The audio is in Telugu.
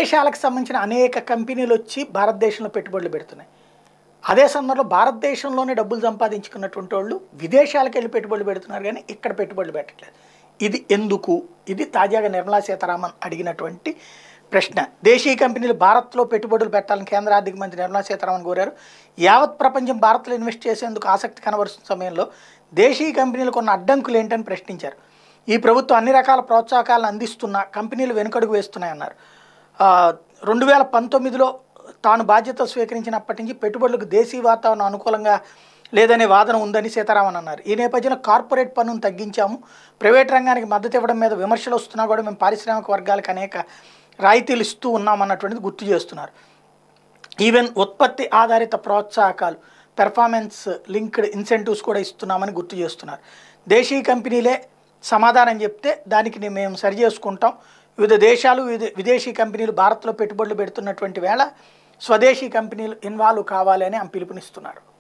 విదేశాలకు సంబంధించిన అనేక కంపెనీలు వచ్చి భారతదేశంలో పెట్టుబడులు పెడుతున్నాయి. అదే సందర్భంలో భారతదేశంలోనే డబ్బులు సంపాదించుకున్నటువంటి వాళ్ళు విదేశాలకు వెళ్ళి పెట్టుబడులు పెడుతున్నారు కానీ ఇక్కడ పెట్టుబడులు పెట్టట్లేదు. ఇది ఎందుకు? ఇది తాజాగా నిర్మలా సీతారామన్ అడిగినటువంటి ప్రశ్న. దేశీయ కంపెనీలు భారత్లో పెట్టుబడులు పెట్టాలని కేంద్ర ఆర్థిక మంత్రి నిర్మలా సీతారామన్ కోరారు. యావత్ ప్రపంచం భారత్లో ఇన్వెస్ట్ చేసేందుకు ఆసక్తి కనబరుస్తున్న సమయంలో దేశీయ కంపెనీలకు ఉన్న అడ్డంకులు ఏంటని ప్రశ్నించారు. ఈ ప్రభుత్వం అన్ని రకాల ప్రోత్సాహకాలను అందిస్తున్నా కంపెనీలు వెనుకడుగు వేస్తున్నాయన్నారు. 2019లో తాను బాధ్యత స్వీకరించినప్పటి నుంచి పెట్టుబడులకు దేశీయ వాతావరణం అనుకూలంగా లేదనే వాదన ఉందని సీతారామన్ అన్నారు. ఈ నేపథ్యంలో కార్పొరేట్ పన్నును తగ్గించాము, ప్రైవేట్ రంగానికి మద్దతు ఇవ్వడం మీద విమర్శలు వస్తున్నా కూడా మేము పారిశ్రామిక వర్గాలకు అనేక రాయితీలు ఇస్తూ ఉన్నామన్నటువంటిది గుర్తు చేస్తున్నారు. ఈవెన్ ఉత్పత్తి ఆధారిత ప్రోత్సాహకాలు, పెర్ఫార్మెన్స్ లింక్డ్ ఇన్సెంటివ్స్ కూడా ఇస్తున్నామని గుర్తు చేస్తున్నారు. దేశీయ కంపెనీలే సమాధానం చెప్తే దానికి మేము సరి చేసుకుంటాం. వివిధ దేశాలు విదేశీ కంపెనీలు భారత్లో పెట్టుబడులు పెడుతున్నటువంటి వేళ స్వదేశీ కంపెనీలు ఇన్వాల్వ్ కావాలి అని పిలుపునిస్తున్నారు.